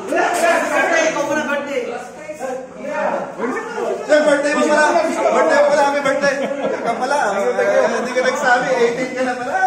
Birthday, ikaw muna birthday. Sir, birthday mo pala. Birthday mo pala, happy birthday. Ikaw pala. Hindi ka nagsabi, 18 ka na pala.